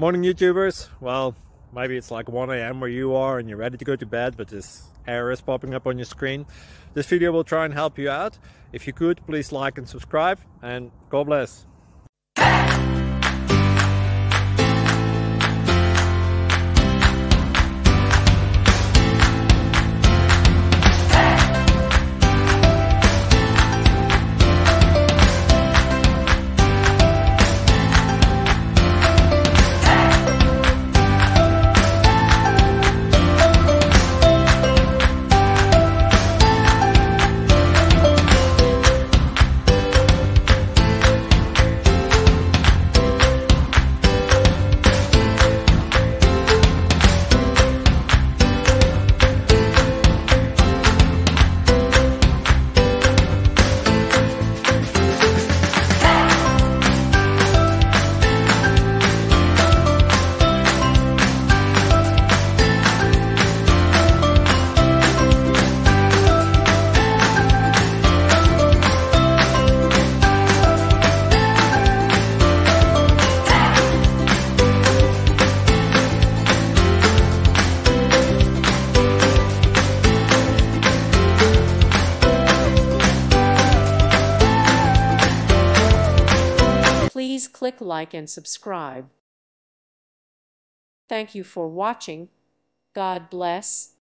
Morning YouTubers. Well, maybe it's like 1 a.m. where you are and you're ready to go to bed, but this error is popping up on your screen. This video will try and help you out. If you could, please like and subscribe, and God bless. Please click like and subscribe. Thank you for watching. God bless.